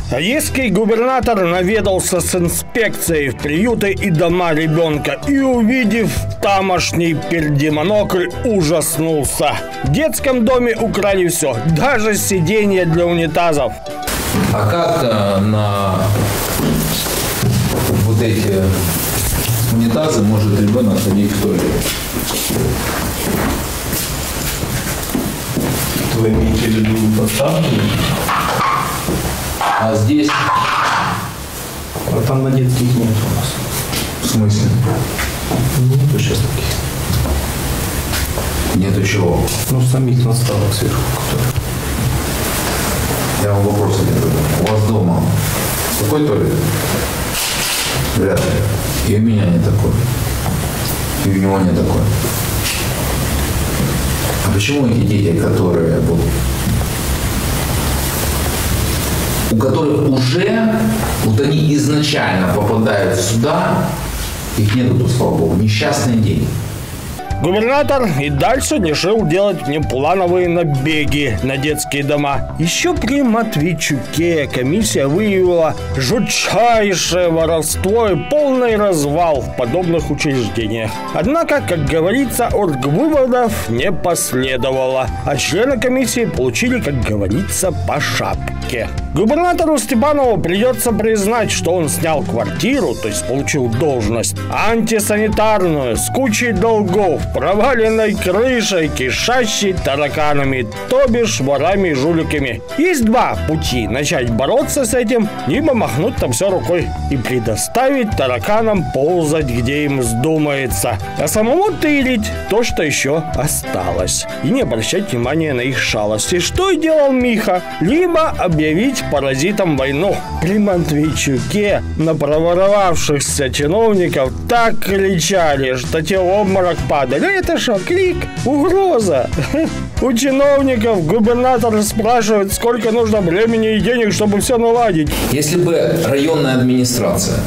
Одесский губернатор наведался с инспекцией в приюты и дома ребенка и, увидев тамошний пердемонокль, ужаснулся. В детском доме украли все, даже сиденья для унитазов. А как на вот эти унитазы может ребенок ходить в туалет? Вы имеете в виду поставки? А здесь? А там на детских нет у нас. В смысле? Нету сейчас таких. Нету чего? Ну, самих наставок сверху. Я вам вопрос задаю. У вас дома такой туалет? Вряд ли. И у меня не такой. И у него не такой. А почему эти дети, которые будут, у которых уже, вот они изначально попадают сюда, их нету, слава богу, несчастные дети. Губернатор и дальше решил делать внеплановые набеги на детские дома. Еще при Матвейчуке комиссия выявила жутчайшее воровство и полный развал в подобных учреждениях. Однако, как говорится, оргвыводов не последовало, а члены комиссии получили, как говорится, по шапке. Губернатору Степанову придется признать, что он снял квартиру, то есть получил должность, антисанитарную, с кучей долгов, проваленной крышей, кишащей тараканами, то бишь ворами и жуликами. Есть два пути: начать бороться с этим, либо махнуть там все рукой и предоставить тараканам ползать, где им вздумается, а самому тырить то, что еще осталось, и не обращать внимания на их шалости, что и делал Миха, либо объявить паразитам войну. При Матвейчуке на проворовавшихся чиновников так кричали, что те в обморок падали. Это что, крик? Угроза. У чиновников губернатор спрашивает, сколько нужно времени и денег, чтобы все наладить. Если бы районная администрация,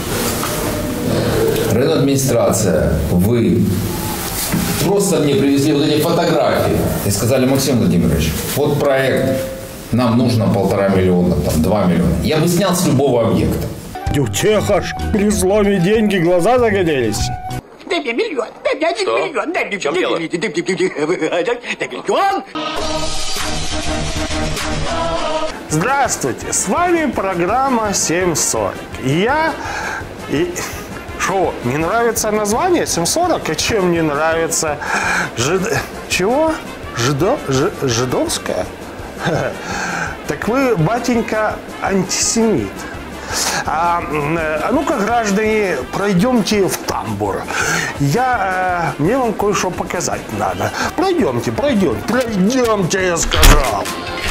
вы просто мне привезли вот эти фотографии и сказали: Максим Владимирович, вот проект, нам нужно 1,5 миллиона, там 2 миллиона. Я бы снял с любого объекта. Тихо ж, при слове деньги глаза загорелись. Дай мне миллион, дай мне 1 миллион, дай мне миллион. Здравствуйте, с вами программа 7.40. Шо, не нравится название 7.40? А чем не нравится? Чего? Жидовская? Так вы, батенька, антисемит. А ну-ка, граждане, пройдемте в тамбур. Мне вам кое-что показать надо. Пройдемте, я сказал.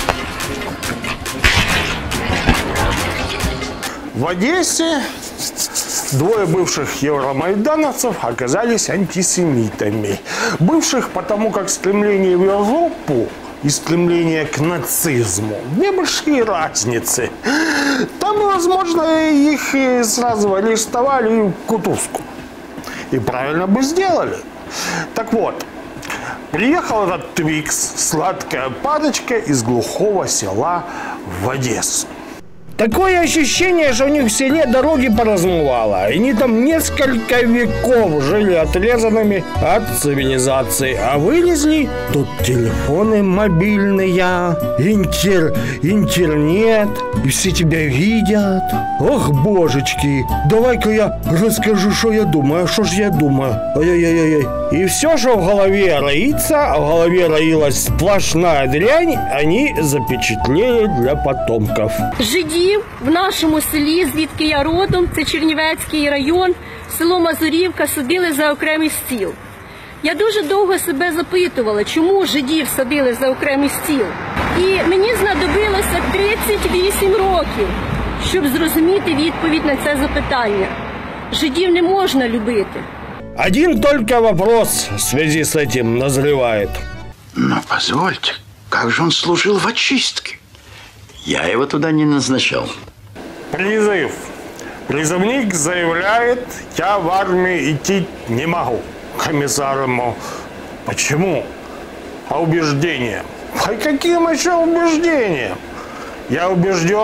В Одессе двое бывших евромайдановцев оказались антисемитами. Бывших потому, как стремление в Европу и стремление к нацизму — небольшие разницы. Там, возможно, их сразу арестовали в кутузку. И правильно бы сделали. Так вот, приехал этот Твикс, сладкая парочка из глухого села в Одессу. Такое ощущение, что у них в селе дороги поразмывало. Они там несколько веков жили отрезанными от цивилизации. А вылезли тут телефоны мобильные, интернет, и все тебя видят. Ох, божечки, давай-ка я расскажу, что я думаю. А что ж я думаю? Ай-яй-яй-яй. И все, что в голове роится, а в голове роилась сплошная дрянь, они запечатлели для потомков. Жидів в нашому селі, звідки я родом, це Чернівецький район, село Мазурівка, судили за окремий стіл. Я дуже довго себе запитувала, чому жидів садили за окремий стіл. І мені знадобилося 38 років, щоб зрозуміти відповідь на це запитання. Жидів не можна любити. Один только вопрос в связи с этим назревает. Но позвольте, как же он служил в очистке? Я его туда не назначал. Призыв. Призывник заявляет: я в армию идти не могу. Комиссар ему: почему? По убеждениям. По каким еще убеждениям? Я убежден,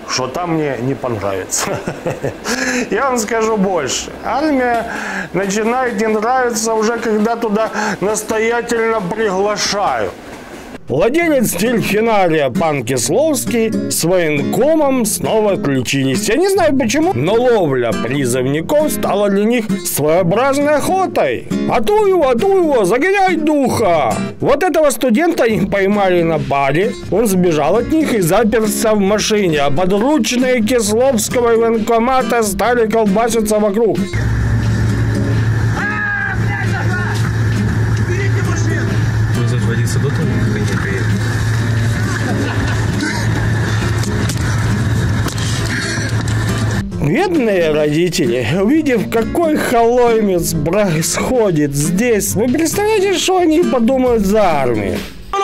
что там мне не понравится. Я вам скажу больше. Армия начинает не нравиться уже, когда туда настоятельно приглашают. Владелец дельфинария пан Кисловский с военкомом снова отключились. Я не знаю почему, но ловля призывников стала для них своеобразной охотой. Атуй его, загоняй духа! Вот этого студента им поймали на баре. Он сбежал от них и заперся в машине, а подручные Кисловского и военкомата стали колбаситься вокруг. Водиться до того, как они приедут. Бедные родители, увидев, какой халоймец происходит здесь, вы представляете, что они подумают за армию?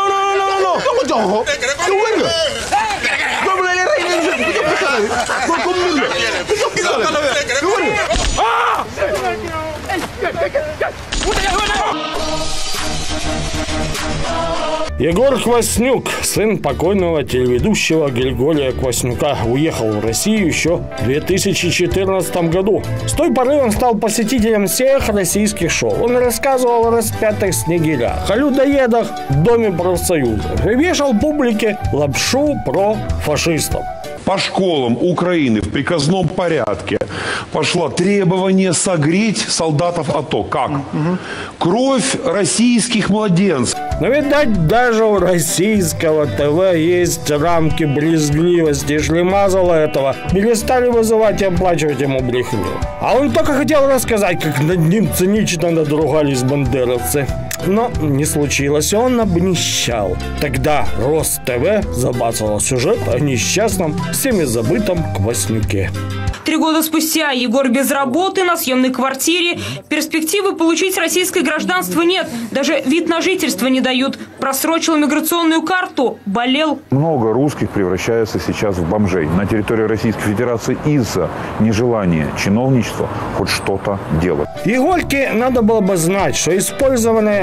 Егор Кваснюк, сын покойного телеведущего Григория Кваснюка, уехал в Россию еще в 2014 году. С той поры он стал посетителем всех российских шоу. Он рассказывал о распятых снегирях, о людоедах в Доме профсоюзов и вешал публике лапшу про фашистов. По школам Украины в приказном порядке пошло требование согреть солдатов АТО. Как? Кровь российских младенцев. Но, видать, даже у российского ТВ есть рамки брезгливости. Шлемазала этого перестали вызывать и оплачивать ему брехню. А он только хотел рассказать, как над ним цинично надругались бандеровцы. Но не случилось, он обнищал. Тогда Рос-ТВ забацал сюжет о несчастном, всеми забытом Кваснюке. 3 года спустя Егор без работы, на съемной квартире. Перспективы получить российское гражданство нет. Даже вид на жительство не дают. Просрочил миграционную карту. Болел. Много русских превращаются сейчас в бомжей на территории Российской Федерации из-за нежелания чиновничества хоть что-то делать. Егорке надо было бы знать, что использованные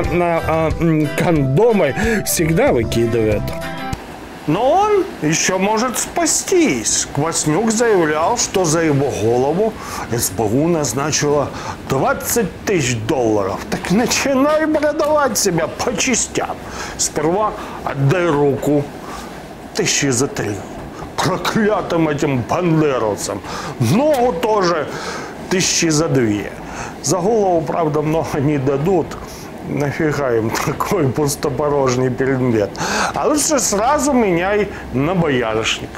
кондомы всегда выкидывают. Но он еще может спастись. Кваснюк заявлял, что за его голову СБУ назначила $20 000. Так начинай продавать себя по частям. Сперва отдай руку. 3 за 3. Проклятым этим бандеровцам. Ногу тоже 1 за 2. За голову, правда, много не дадут. Нафига им такой пустопорожний предмет? А лучше сразу меняй на боярышник.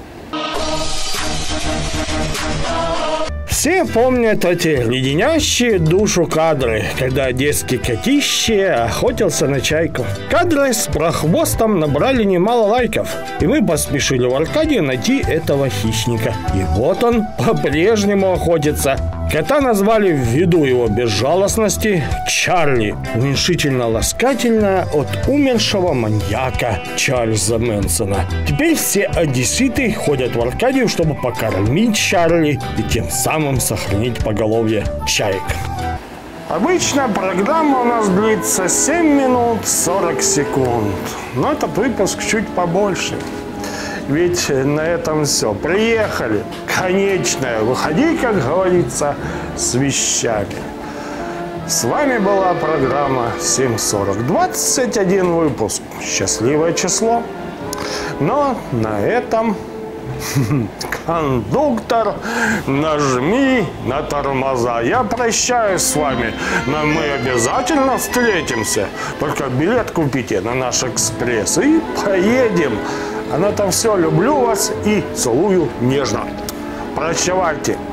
Все помнят эти леденящие душу кадры, когда одесский котище охотился на чайку. Кадры с прохвостом набрали немало лайков, и мы поспешили в Аркадию найти этого хищника. И вот он по-прежнему охотится. Кота назвали ввиду его безжалостности Чарли, уменьшительно-ласкательное от умершего маньяка Чарльза Мэнсона. Теперь все одесситы ходят в Аркадию, чтобы покормить Чарли и тем самым сохранить поголовье чаек. Обычно программа у нас длится 7 минут 40 секунд, но этот выпуск чуть побольше. Ведь на этом все. Приехали. Конечное. Выходи, как говорится, с вещами. С вами была программа 7.40. 21 выпуск. Счастливое число. Но на этом... Кондуктор, нажми на тормоза. Я прощаюсь с вами, но мы обязательно встретимся. Только билет купите на наш экспресс и поедем. А на этом все. Люблю вас и целую нежно. Прощавайте.